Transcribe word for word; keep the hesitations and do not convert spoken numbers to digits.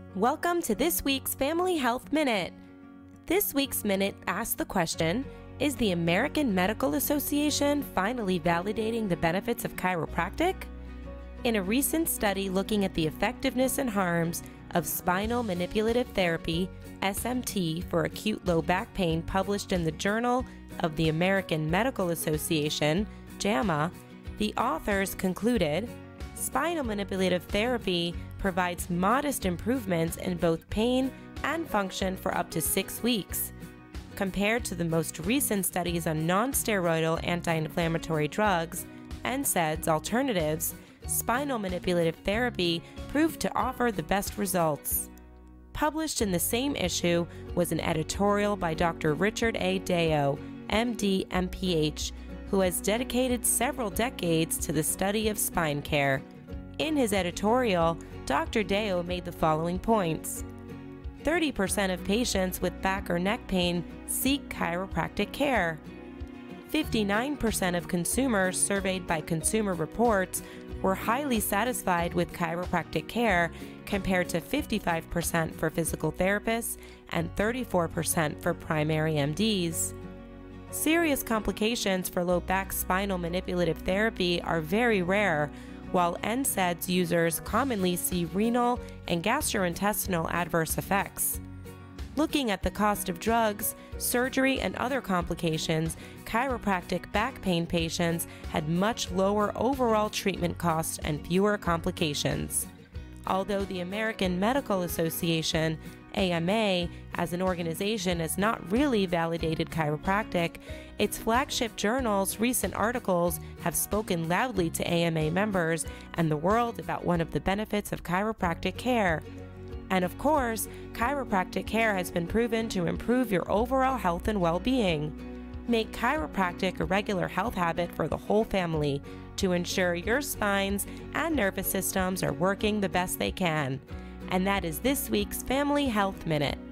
Welcome to this week's Family Health Minute. This week's minute asks the question, is the American Medical Association finally validating the benefits of chiropractic? In a recent study looking at the effectiveness and harms of spinal manipulative therapy, S M T, for acute low back pain published in the Journal of the American Medical Association, JAMA, the authors concluded, spinal manipulative therapy provides modest improvements in both pain and function for up to six weeks. Compared to the most recent studies on non-steroidal anti-inflammatory drugs, N SAIDs alternatives, spinal manipulative therapy proved to offer the best results. Published in the same issue was an editorial by Doctor Richard A. Deyo, M D, M P H, who has dedicated several decades to the study of spine care. In his editorial, Doctor Deyo made the following points. thirty percent of patients with back or neck pain seek chiropractic care. fifty-nine percent of consumers surveyed by Consumer Reports were highly satisfied with chiropractic care compared to fifty-five percent for physical therapists and thirty-four percent for primary M Ds. Serious complications for low back spinal manipulative therapy are very rare, while N SAIDs users commonly see renal and gastrointestinal adverse effects. Looking at the cost of drugs, surgery, and other complications, chiropractic back pain patients had much lower overall treatment costs and fewer complications. Although the American Medical Association, A M A, as an organization has not really validated chiropractic, its flagship journal's recent articles have spoken loudly to A M A members and the world about one of the benefits of chiropractic care. And of course, chiropractic care has been proven to improve your overall health and well-being. Make chiropractic a regular health habit for the whole family to ensure your spines and nervous systems are working the best they can. And that is this week's Family Health Minute.